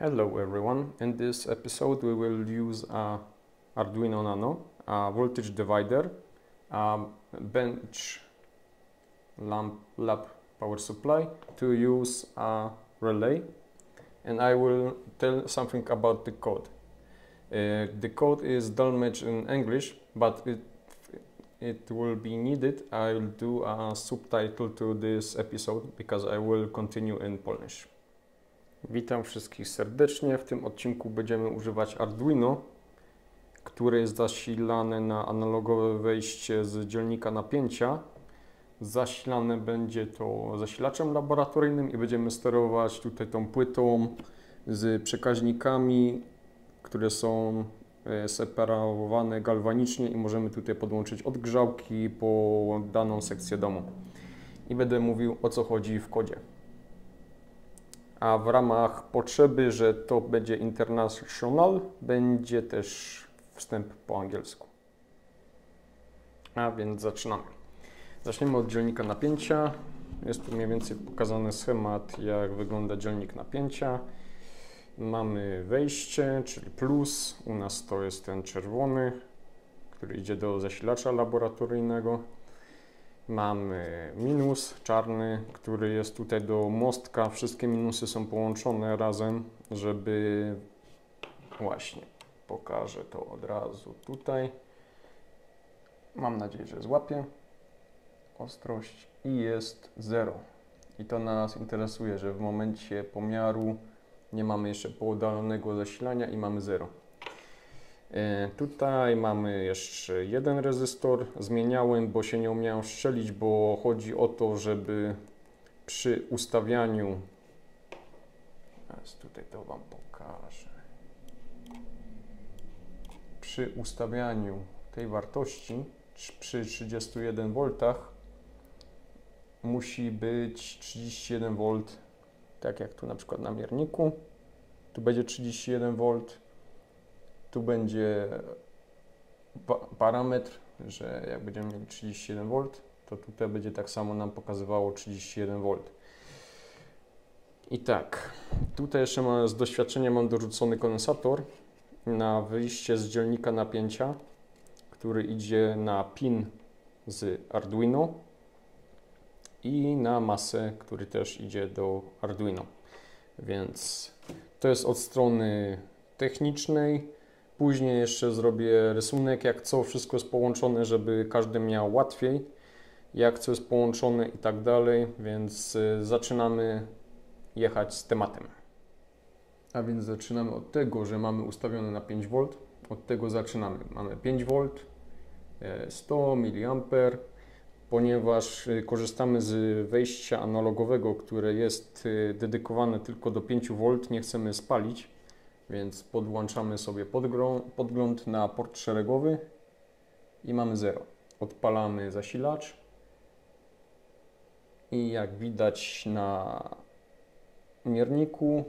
Hello everyone, in this episode we will use a Arduino Nano, a voltage divider, a bench lamp power supply to use a relay, and I will tell something about the code. The code is damaged in English, but it will be needed. I will do a subtitle to this episode because I will continue in Polish. Witam wszystkich serdecznie. W tym odcinku będziemy używać Arduino, które jest zasilane na analogowe wejście z dzielnika napięcia. Zasilane będzie to zasilaczem laboratoryjnym i będziemy sterować tutaj tą płytą z przekaźnikami, które są separowane galwanicznie i możemy tutaj podłączyć odgrzałki po daną sekcję domu. I będę mówił, o co chodzi w kodzie. A w ramach potrzeby, że to będzie international, będzie też wstęp po angielsku. A więc zaczynamy. Zaczniemy od dzielnika napięcia. Jest tu mniej więcej pokazany schemat, jak wygląda dzielnik napięcia. Mamy wejście, czyli plus. U nas to jest ten czerwony, który idzie do zasilacza laboratoryjnego. Mamy minus czarny, który jest tutaj do mostka. Wszystkie minusy są połączone razem, żeby właśnie pokażę to od razu tutaj. Mam nadzieję, że złapię ostrość i jest 0. I to nas interesuje, że w momencie pomiaru nie mamy jeszcze poddalonego zasilania i mamy 0. Tutaj mamy jeszcze jeden rezystor. Zmieniałem, bo się nie umiałem strzelić, bo chodzi o to, żeby przy ustawianiu, tutaj to Wam pokażę, przy ustawianiu tej wartości przy 31 V musi być 31 V, tak jak tu na przykład na mierniku. Tu będzie 31 V. Tu będzie parametr, że jak będziemy mieli 31 V, to tutaj będzie tak samo nam pokazywało 31 V. I tak, tutaj jeszcze z doświadczenia mam dorzucony kondensator na wyjście z dzielnika napięcia, który idzie na pin z Arduino i na masę, który też idzie do Arduino. Więc to jest od strony technicznej. Później jeszcze zrobię rysunek, jak co wszystko jest połączone, żeby każdy miał łatwiej, jak co jest połączone i tak dalej, więc zaczynamy jechać z tematem. A więc zaczynamy od tego, że mamy ustawione na 5 V. Od tego zaczynamy. Mamy 5 V, 100 mA, ponieważ korzystamy z wejścia analogowego, które jest dedykowane tylko do 5 V, nie chcemy spalić. Więc podłączamy sobie podgląd na port szeregowy i mamy 0. Odpalamy zasilacz i jak widać na mierniku,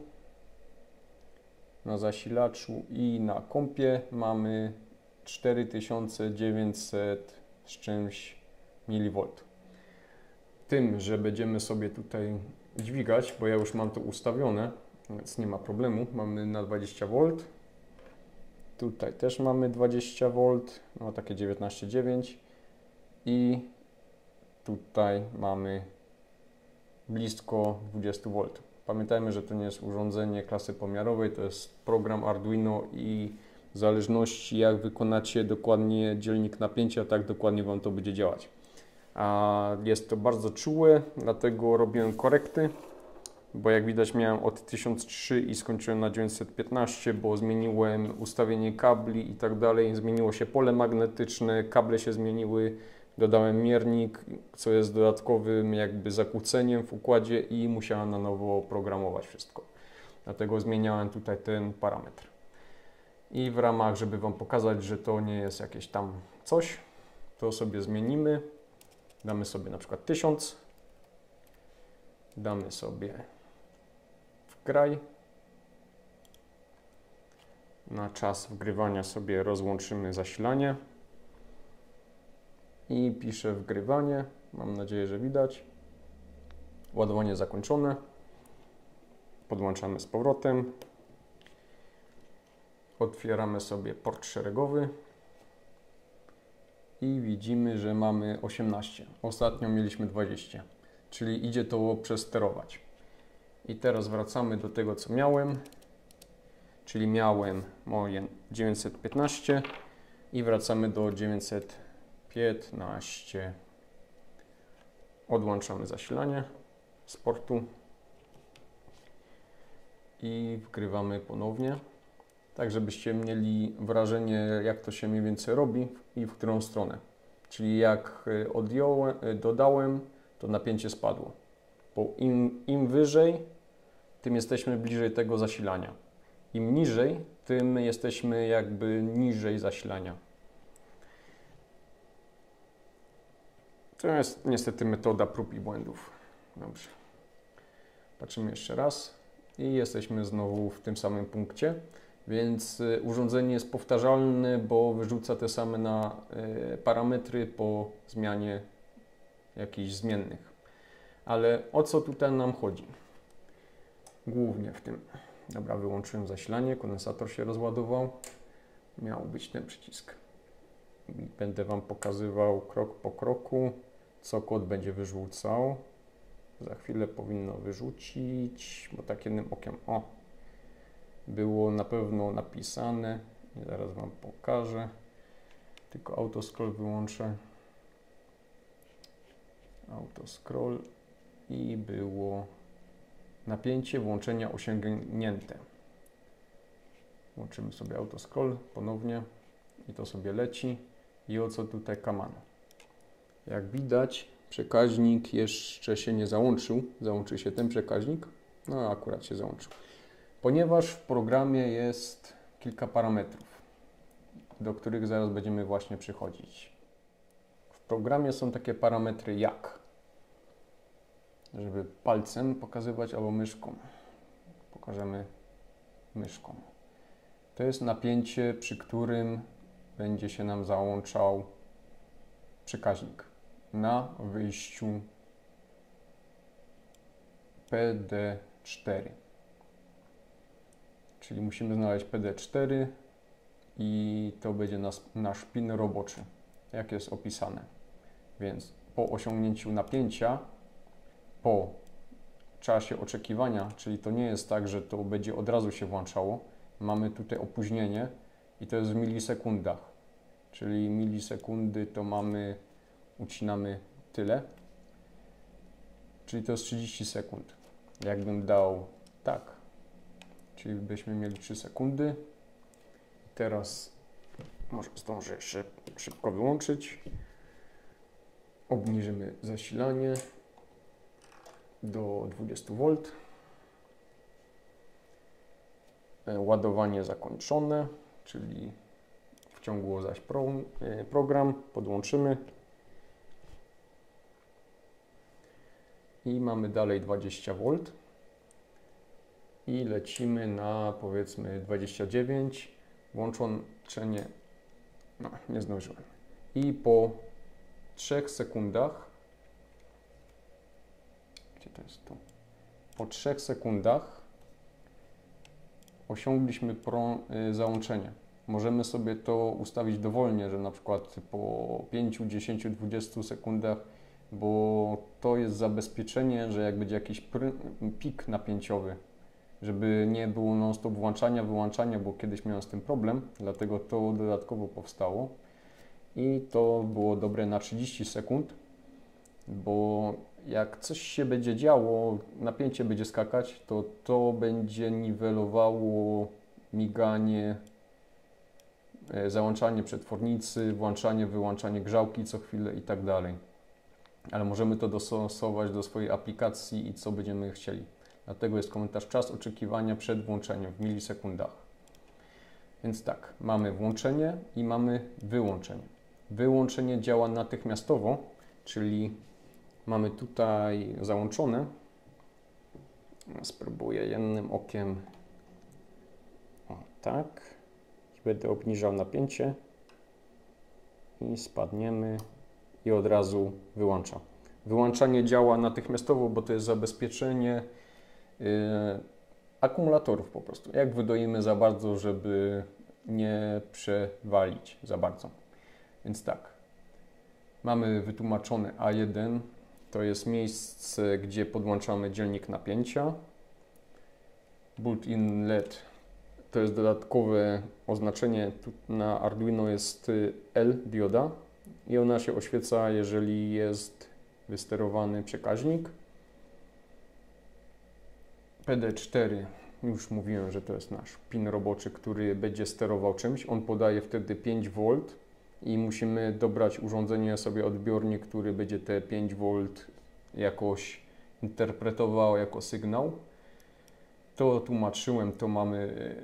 na zasilaczu i na kompie mamy 4900 z czymś mV. Tym, że będziemy sobie tutaj dźwigać, bo ja już mam to ustawione, więc nie ma problemu. Mamy na 20 V. Tutaj też mamy 20 V, no takie 19,9 i tutaj mamy blisko 20 V. Pamiętajmy, że to nie jest urządzenie klasy pomiarowej, to jest program Arduino i w zależności jak wykonacie dokładnie dzielnik napięcia, tak dokładnie Wam to będzie działać. A jest to bardzo czułe, dlatego robiłem korekty. Bo jak widać miałem od 1003 i skończyłem na 915, bo zmieniłem ustawienie kabli i tak dalej, zmieniło się pole magnetyczne, kable się zmieniły, dodałem miernik, co jest dodatkowym jakby zakłóceniem w układzie i musiałem na nowo programować wszystko. Dlatego zmieniałem tutaj ten parametr. I w ramach, żeby Wam pokazać, że to nie jest jakieś tam coś, to sobie zmienimy. Damy sobie na przykład 1000. Damy sobie graj. Na czas wgrywania sobie rozłączymy zasilanie i piszę wgrywanie. Mam nadzieję, że widać. Ładowanie zakończone. Podłączamy z powrotem. otwieramy sobie port szeregowy i widzimy, że mamy 18. Ostatnio mieliśmy 20, czyli idzie to przesterować. I teraz wracamy do tego, co miałem, czyli miałem moje 915 i wracamy do 915. Odłączamy zasilanie z portu i wgrywamy ponownie, tak żebyście mieli wrażenie, jak to się mniej więcej robi i w którą stronę. Czyli jak dodałem, to napięcie spadło. Bo im wyżej, tym jesteśmy bliżej tego zasilania. Im niżej, tym jesteśmy jakby niżej zasilania. To jest niestety metoda prób i błędów. Dobrze. Patrzymy jeszcze raz i jesteśmy znowu w tym samym punkcie, więc urządzenie jest powtarzalne, bo wyrzuca te same parametry po zmianie jakichś zmiennych. Ale o co tutaj nam chodzi? Głównie w tym. Dobra, wyłączyłem zasilanie, kondensator się rozładował. Miał być ten przycisk. Będę Wam pokazywał krok po kroku, co kod będzie wyrzucał. Za chwilę powinno wyrzucić, bo tak jednym okiem, było na pewno napisane. I zaraz Wam pokażę. Tylko autoscroll wyłączę. Autoscroll i było napięcie włączenia osiągnięte. Włączymy sobie autoscroll ponownie i to sobie leci. I o co tutaj kaman? Jak widać, przekaźnik jeszcze się nie załączył. Załączy się ten przekaźnik. No akurat się załączył. Ponieważ w programie jest kilka parametrów, do których zaraz będziemy właśnie przychodzić. W programie są takie parametry jak, żeby palcem pokazywać albo myszką. Pokażemy myszką. To jest napięcie, przy którym będzie się nam załączał przekaźnik na wyjściu PD4. Czyli musimy znaleźć PD4 i to będzie nasz pin roboczy, jak jest opisane. Więc po osiągnięciu napięcia, po czasie oczekiwania, czyli to nie jest tak, że to będzie od razu się włączało, mamy tutaj opóźnienie i to jest w milisekundach. Czyli milisekundy to mamy, ucinamy tyle, czyli to jest 30 sekund. Jakbym dał tak, czyli byśmy mieli 3 sekundy. Teraz może zdążę jeszcze szybko wyłączyć. Obniżymy zasilanie do 20 V. Ładowanie zakończone, czyli wciągło zaś program. Podłączymy. I mamy dalej 20 V. I lecimy na powiedzmy 29. Włączenie. No, nie zdążyłem. I po 3 sekundach. Gdzie to jest tu? Po 3 sekundach osiągliśmy załączenie. Możemy sobie to ustawić dowolnie, że na przykład po 5, 10, 20 sekundach, bo to jest zabezpieczenie, że jak będzie jakiś pik napięciowy, żeby nie było non-stop włączania, wyłączania, bo kiedyś miałem z tym problem, dlatego to dodatkowo powstało. I to było dobre na 30 sekund, bo jak coś się będzie działo, napięcie będzie skakać, to będzie niwelowało miganie, załączanie przetwornicy, włączanie, wyłączanie grzałki co chwilę i tak dalej. Ale możemy to dostosować do swojej aplikacji i co będziemy chcieli. Dlatego jest komentarz czas oczekiwania przed włączeniem w milisekundach. Więc tak, mamy włączenie i mamy wyłączenie. Wyłączenie działa natychmiastowo, czyli mamy tutaj załączone. Spróbuję jednym okiem. O, tak. I będę obniżał napięcie. I spadniemy. I od razu wyłącza. Wyłączanie działa natychmiastowo, bo to jest zabezpieczenie akumulatorów po prostu. Jak wydoimy za bardzo, żeby nie przewalić za bardzo. Więc tak, mamy wytłumaczone A1, to jest miejsce, gdzie podłączamy dzielnik napięcia. Built-in LED to jest dodatkowe oznaczenie, tu na Arduino jest L dioda i ona się oświeca, jeżeli jest wysterowany przekaźnik. PD4, już mówiłem, że to jest nasz pin roboczy, który będzie sterował czymś. On podaje wtedy 5V i musimy dobrać urządzenie sobie, odbiornik, który będzie te 5V jakoś interpretował jako sygnał. To tłumaczyłem, to mamy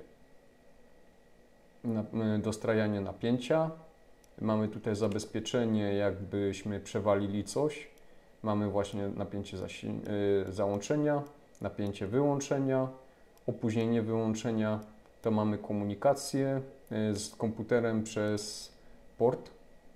dostrajanie napięcia. Mamy tutaj zabezpieczenie, jakbyśmy przewalili coś. Mamy właśnie napięcie załączenia, napięcie wyłączenia, opóźnienie wyłączenia. To mamy komunikację z komputerem przez port.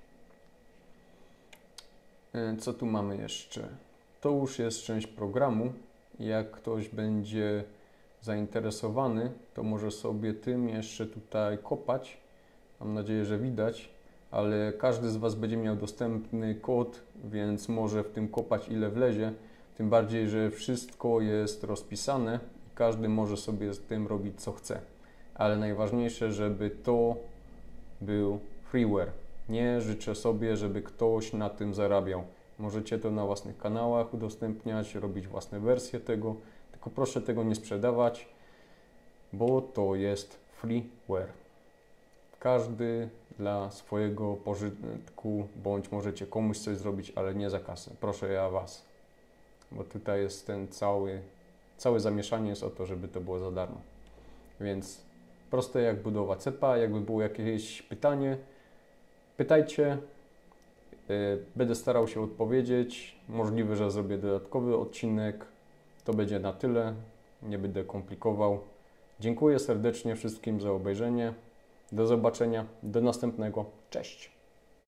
Co tu mamy jeszcze? To już jest część programu. Jak ktoś będzie zainteresowany, to może sobie tym jeszcze tutaj kopać. Mam nadzieję, że widać, ale każdy z Was będzie miał dostępny kod, więc może w tym kopać ile wlezie. Tym bardziej, że wszystko jest rozpisane i każdy może sobie z tym robić co chce. Ale najważniejsze, żeby to był freeware. Nie życzę sobie, żeby ktoś na tym zarabiał. Możecie to na własnych kanałach udostępniać, robić własne wersje tego, tylko proszę tego nie sprzedawać, bo to jest freeware. Każdy dla swojego pożytku, bądź możecie komuś coś zrobić, ale nie za kasę. Proszę ja Was, bo tutaj jest ten całe zamieszanie jest o to, żeby to było za darmo. Więc proste jak budowa cepa, jakby było jakieś pytanie, pytajcie. Będę starał się odpowiedzieć. Możliwe, że zrobię dodatkowy odcinek. To będzie na tyle. Nie będę komplikował. Dziękuję serdecznie wszystkim za obejrzenie. Do zobaczenia. Do następnego. Cześć.